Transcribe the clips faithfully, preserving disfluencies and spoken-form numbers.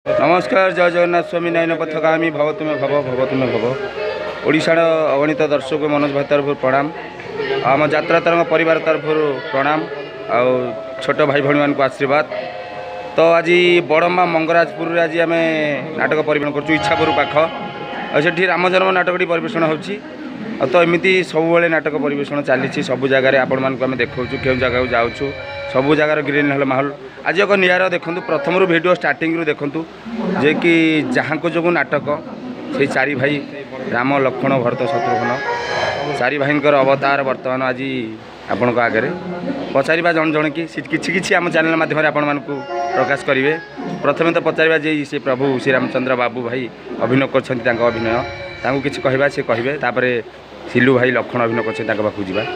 नमस्कार जय जगन्नाथ स्वामी नयन पथगामी भव तुम्हें भव भव तुम्हें भव ओडिशार अगणित दर्शक मनोज भाई तरफ प्रणाम आम यात्रा तरंग परिवार तरफ प्रणाम आउ छोट भाई भाई मान आशीर्वाद। तो आज बड़मा मंगराजपुर आज आम नाटक परिवेशन कर इच्छापुर पाख से राम जन्म नाटकटी परिवेशन होची। तो एमती सब नाटक परिवेशन चली सब जगह आपण मानक आम देखा क्यों जगह जाऊँ सबू जगार ग्रीन हल माहौल आज एक निआर देखूँ प्रथम वीडियो स्टार्टिंग देखूँ जे कि जहाँ को जो नाटक से चारि भाई राम लक्ष्मण भरत शत्रुघ्न चारि भाई अवतार बर्तमान आज आपण आगे पचार जन जन कि कि आम चैनल मध्यम आपण मानक प्रकाश करेंगे। प्रथम तो पचार जे से प्रभु श्री रामचंद्र बाबू भाई अभिनय कर अभिनय ताकू किसी कहवा से कहे तापर सिलू भाई लक्ष्मण अभिनय कर पाखु जा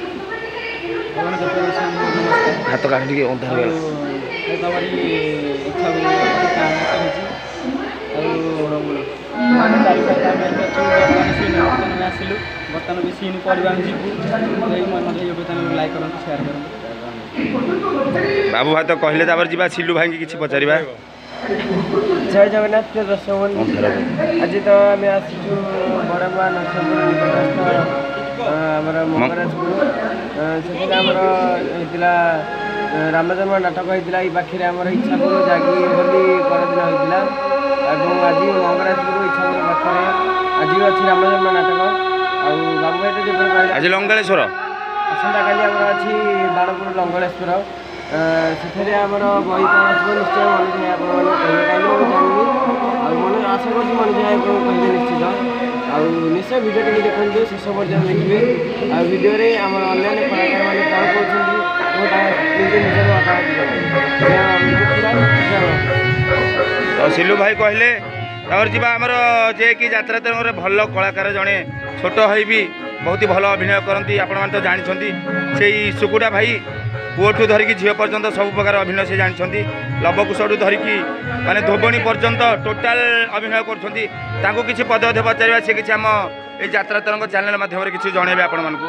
हाथ काट टे अंधार बाबू भाई तो कहले तापर जीवा सिलू भाई किसी पचार जय जगन्नाथ दर्शक आज तो आम आसचु बड़मा नरसिंहपुर मंगराजपुर से रामजन्म नाटक होता ये पाखे आम इच्छापुर जागी होली परदिन होता और आज मंगराजपुर इच्छापुर पाखे आज अच्छी रामजन्म नाटक आ बाबू भाई तो आज लंगलेश्वर आसंता काली आम अच्छी बाणपुर लंगलेश्वर से बही कौन आसो निश्चय मन जाए आप मन आशा कर मन जाए कहे निश्चित आ निश्चय भिडियो टी देखते शेष पर्यटन देखिए आ भिडियो आम अन्य कलाकार मैंने कौन कहते तो सिलू भाई कहले और जीवा आमर जे कि यात्रा तरंग भल कलाकार जड़े छोट है भी बहुत ही भल अभिनय करती आपण तो जानते से सुकुटा भाई पुओठू धरिकी झील पर्यंत सब प्रकार अभिनय से जानते लवकुशू धरिकी माने धोबणी पर्यंत टोटाल अभिनय कर किसी पदे पचार से किसी आम ये यात्रा तरंग चैनल माध्यम किसी जनइबे आपण मानक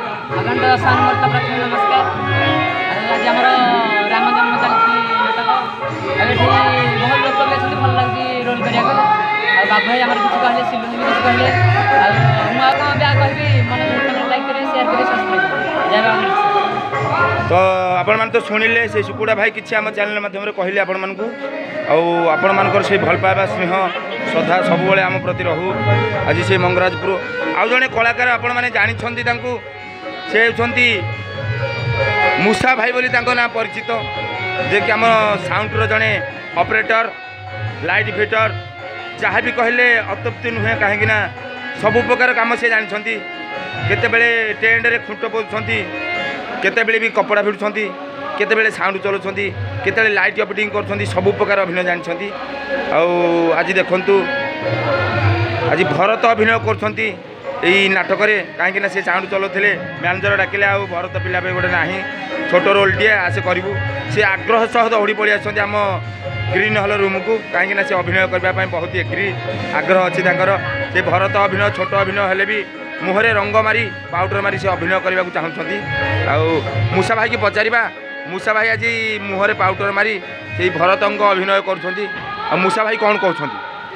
नमस्कार आज आम राम जन्म चलती नाटक बहुत लोक भी अच्छे भल लगे रोल करा बाबू भाई आम किसी कहले सिलू भी किसी कहले मुझे कहि मन लाइक करें शेयर करें सब्सक्राइब तो आपण मान तो शुणिले से सुकुड़ा भाई किसी आम चैनल माध्यम कहले आपण मानक आपण मानकर से भल पाइबा स्नेह श्रद्धा सब आम प्रति रहू। आज से मंगराजपुर आउ जड़े कलाकार आपण मैंने जानी से होती मूसा भाई बोली ना परिचित जे कि आम साउंड जड़े ऑपरेटर लाइट फिटर जहाँ भी कहले अतृप्ति नुहे कहीं सबु प्रकार कम से जानते केतेबेले टेंट रे खुंट बोलुंट केतेबेले भी कपड़ा भिड़ुंट केतेबेले साउंड चलाउंट केतेबेले लाइट ऑपरेटिंग कर सबु प्रकार अभिनय जानते। आज देखंतु आज भरत अभिनय कर यही नाटक कहीं से साउंड चलाते मैनेजर डाकिले आ भरत पिला गोटे ना छोट रोलटे आसे करूँ सी आग्रह सह दौड़ी पड़ी आम ग्रीन हल रूम को कहीं से अभिनय करने बहुत एग्री आग्रह अच्छी से भरत अभिनय छोट अभिनय हेले भी मुहरे रंग मारी पाउडर मारी से अभिनय करने को चाहते। आ मूसा भाई की पचारा मूसा भाई आज मुहरे पाउडर मारी से भरत अभिनय कर मूसा भाई कौन कहते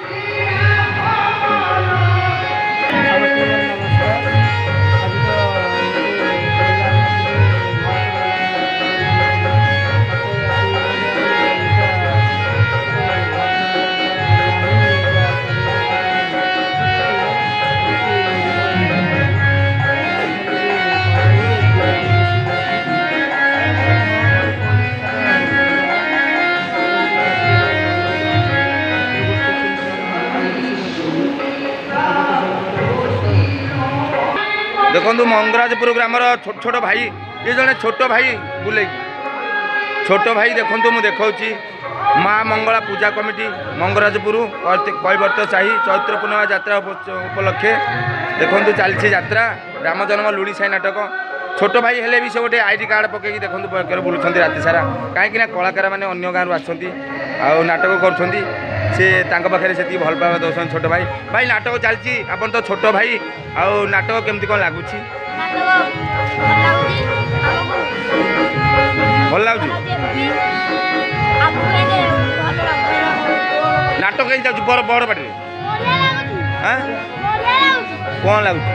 देखो मंगराजपुर ग्रामर छोट छोट भाई ये जड़े छोट भाई बुले छोट भाई देखो मुझे देखा माँ मंगला पूजा कमिटी मंगराजपुर कैवर्त साही चैत्र पूर्णिमा यात्रा उपलक्षे देखो चलती यात्रा राम जन्म लुणी साई नाटक छोट भाई हेले भी से गोटे आईडी कार्ड पकई देखो बुलूँ राति सारा कहीं कलाकार मैंने अन्य गाँव आस नाटक कर से पाखे से भल पावा दौन छोट भाई भाई नाटक चलती आप तो छोट भाई आउ नाटक केमती कौन लगुच भल लगुच ନାଟକ କେମିତି ଯାଉଛି ବଡ଼ ବଡ଼ ପାଟିରେ ହଁ କ'ଣ ଲାଗୁଛି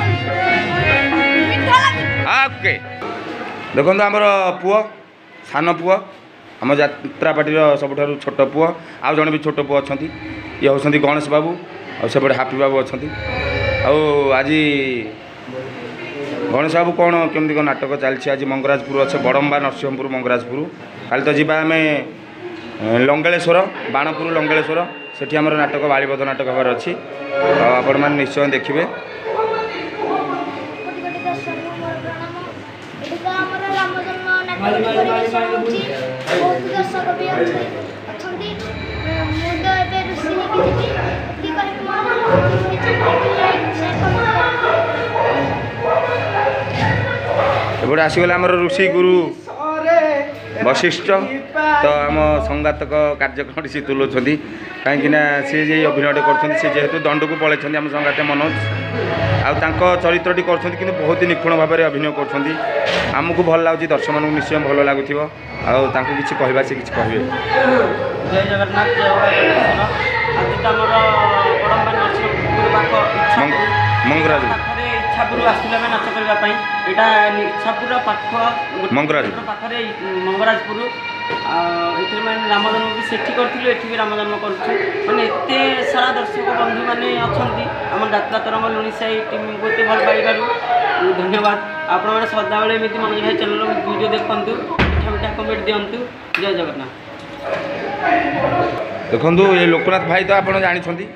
ଓକେ ଦେଖନ୍ତୁ ଆମର ପୁଅ ସାନ ପୁଅ ଆମ ଯାତ୍ରା ପାର୍ଟିର ସବୁଠାରୁ ଛୋଟ ପୁଅ ଆଉ ଜଣେ ବି ଛୋଟ ପୁଅ ଅଛନ୍ତି ଇଏ ହେଉଛନ୍ତି ଗଣେଶ ବାବୁ ଆଉ ସେପଟେ ହାପି ବାବୁ ଅଛନ୍ତି ଆଉ ଆଜି ଗଣେଶ ବାବୁ କ'ଣ କେମିତି କ'ଣ ନାଟକ ଚାଲିଛି ଆଜି ମଙ୍ଗରାଜପୁର ଅଛି ବଡ଼ମ୍ବା ନରସିଂହପୁର ମଙ୍ଗରାଜପୁର କାଲି ତ ଯିବା ଆମେ ଲଙ୍ଗଳେଶ୍ୱର ବାଣପୁର ଲଙ୍ଗଳେଶ୍ୱର ସେଠି ଆମର ନାଟକ ବାଳିବଧ ନାଟକ ହେବାର ଅଛି ଆଉ ଆପଣମାନେ ନିଶ୍ଚୟ ଦେଖିବେ एपटे आसीगले आमर ऋषि गुरु वशिष्ठ तो आम संगातक कार्यक्रम सी तुलाउछंती कहीं सी जे अभिनय कर जेहेतु दंड को पलैं आम संगाते मनोज आउ चरित्रटी कर बहुत निपुण भाव में अभिनय कर आमको भल लगुच दर्शक मानक निश्चय भल लगुथ कि कहवा से कि कहे जय जगन्नाथ मंगराज इच्छापुर आसला नाच करने यहाँ इच्छापुर पाख मंगराज पाखे मंगराजपुर ये मैंने राम जन्म भी सेठी करूँ एटी भी राम जन्म करें एत सारा दर्शक बंधु मैंने अच्छा आम जात्रा तरंग लुणी साई टीम को एत भल पाइबार धन्यवाद आपण मैंने सदाबले एमती मनोज भाई चैनल वीडियो देखूँ मिठा मिठा कमेंट दिंतु जय जगन्नाथ देखु ये लोकनाथ भाई तो आप जानते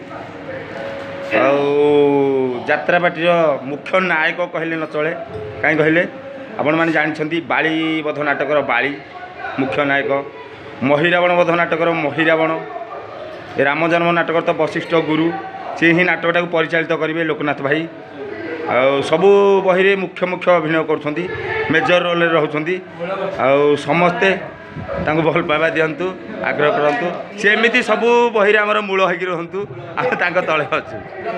आत्रा पार्टी मुख्य नायक कहले न चले कहीं कहले आपण मैंने जानते बालीबध नाटकर बाली मुख्य नायक महिरावण बध नाटकर महिरावण राम जन्म नाटक तो वशिष्ठ गुरु सी ही नाटकटा परिचालित करेंगे लोकनाथ भाई आ सबू बही मुख्य मुख्य अभिनय कर मेजर रोल रोचे समस्ते भल पाइबा दिंतु आग्रह करूँ सी एमती सबू बही आमर मूल होगी रुहतु आम तले अच्छे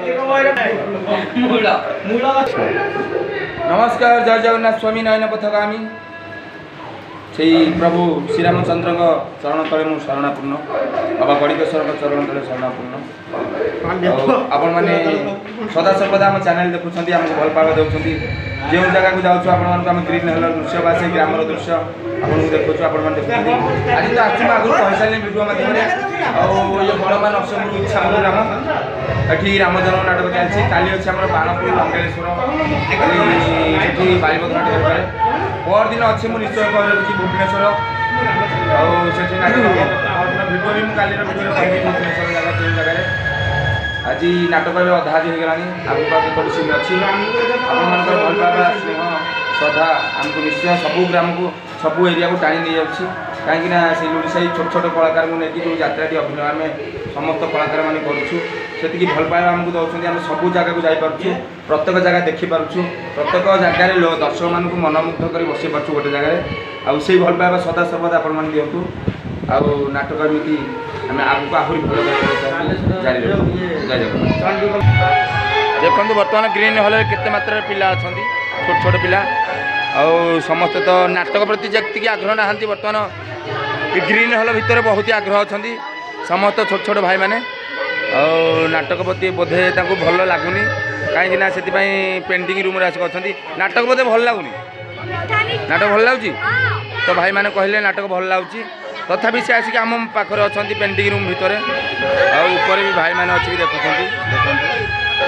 नमस्कार जय जगन्नाथ स्वामी नयन पथगामी से प्रभु श्रीरामचंद्र चरण तले मु शरणापूर्ण बाबा गणिकेश्वर चरण तले शरणापूर्ण आपण मैंने सदा सर्वदा आम चैनल देखुं आमको भल पाइबा दौरान जो जगह को जाऊँ आप ग्रीन हेलर दृश्य बा से ग्रामर दृश्य आपको देखुँ आप देखते आज तो आज आगुरी कही सारे भिडियो मध्यम ये बड़मा नरसिंहपुर इच्छापुर ग्राम ये राम जन्म नाटक चलती काली अच्छे आम बाणपुर लंगेश्वर ये बालीबध नाटक पर दिन अच्छे मुझे निश्चय कह भुवनेश्वर आठ नाटक भिडियो भी मुझे भिडियो कहि भुवनेश्वर जगह तीन जगह आज नाटक अधा हो गला आगे सीन अच्छी आप भल पाइबा स्नेह श्रद्धा आमको निश्चय सबू ग्राम को सबू एरिया को टाणी नहीं जाऊँगी कहीं से लुड़ीसाई छोट छोट कलाकार को लेकिन जो यात्राटी अभिनय आम समस्त कलाकार मैंने करुँ भल पाइबा आमको दौरान आम सबू जगह को जापरु प्रत्येक जगह देखिपरु प्रत्येक जगार दर्शक मानक मनमुग्ध कर बस पार्छु गोटे जगह आउ से भल पाइबा सदा सर्वदा आपण मैंने दिंतु आउ नाटक एमती आम आगे आहरी भल जारी जय जगन्नाथ देखो बर्तमान ग्रीन हॉल केते मात्रा पिला अच्छा छोट छोट पिला आउ समस्त तो नाटक प्रति जी आग्रह ना बर्तमान ग्रीन हॉल भितर बहुत ही आग्रह अच्छा समस्त छोट छोट भाई मैंने और नाटक प्रति बोधे भल लगुनि कहीं से पेंटिंग रूम आसिक अच्छा नाटक बोधे भल लगुनि नाटक भल लगुच तो भाई मैंने कहले नाटक भल लगुच तथापि से आसिक आम पाखे अच्छा पेंटिंग रूम भितर आपर भी भाई मैंने अच्छी देखुं देखते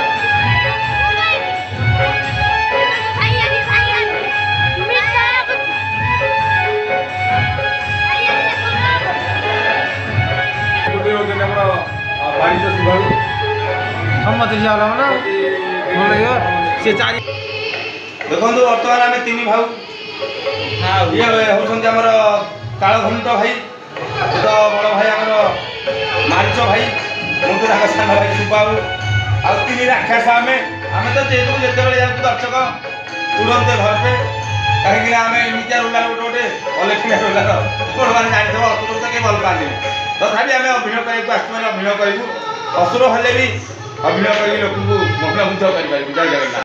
देखो बर्तमान आम तीन भाऊ ये होती आमर कालघंट भाई तो बड़ भाई आमर मारिच भाई मुझे सान भाई सुबाबू आ तीन राक्षस आम आम तो जेहेतु जिते जाऊँ दर्शक उड़ते घर पे कहीं आम एमती रोलार गोटे गोटे अलेखिया रोलार कौन मैंने जानते असुर तो कहीं भल पाते तथापि आम अभिनय करने आसू अभिनय करूँ असुर हेल्ले भी अभिनय कर लोक मग्नमुग्ध कर जय जगन्नाथ।